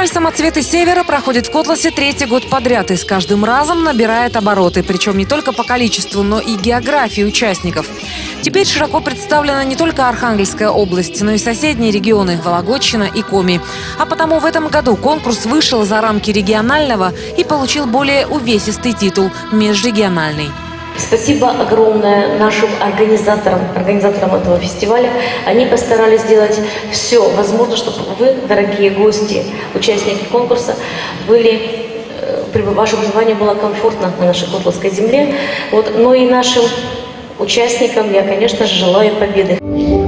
Фестиваль «Самоцветы Севера» проходит в Котласе третий год подряд и с каждым разом набирает обороты. Причем не только по количеству, но и географии участников. Теперь широко представлена не только Архангельская область, но и соседние регионы – Вологодчина и Коми. А потому в этом году конкурс вышел за рамки регионального и получил более увесистый титул – межрегиональный. Спасибо огромное нашим организаторам этого фестиваля. Они постарались сделать все возможное, чтобы вы, дорогие гости, участники конкурса, ваше пребывание было комфортно на нашей котласской земле. Но и нашим участникам я, конечно же, желаю победы.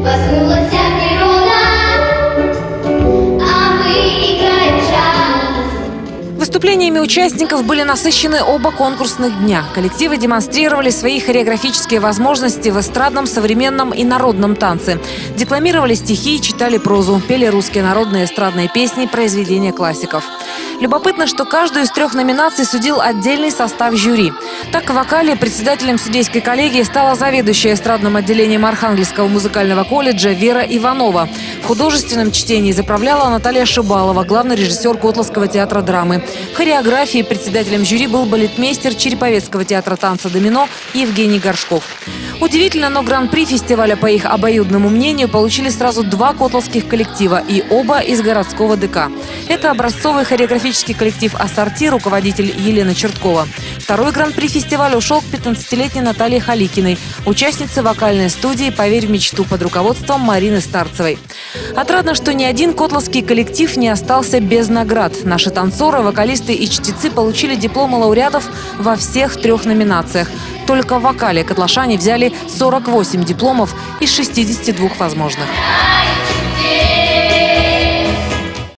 Выступлениями участников были насыщены оба конкурсных дня. Коллективы демонстрировали свои хореографические возможности в эстрадном, современном и народном танце. Декламировали стихи, читали прозу, пели русские народные эстрадные песни, произведения классиков. Любопытно, что каждую из 3 номинаций судил отдельный состав жюри. Так, в вокале председателем судейской коллегии стала заведующая эстрадным отделением Архангельского музыкального колледжа Вера Иванова. В художественном чтении заправляла Наталья Шибалова, главный режиссер Котласского театра драмы. В хореографии председателем жюри был балетмейстер Череповецкого театра танца «Домино» Евгений Горшков. Удивительно, но гран-при фестиваля, по их обоюдному мнению, получили сразу 2 котласских коллектива, и оба из городского ДК. Это образцовый хореографический коллектив «Ассорти», руководитель Елена Черткова. Второй гран-при фестиваля ушел к 15-летней Наталье Халикиной, участнице вокальной студии «Поверь в мечту» под руководством Марины Старцевой. Отрадно, что ни один котласский коллектив не остался без наград. Наши танцоры, вокалисты и чтецы получили дипломы лауреатов во всех 3 номинациях. Только в вокале котлашане взяли 48 дипломов из 62 возможных.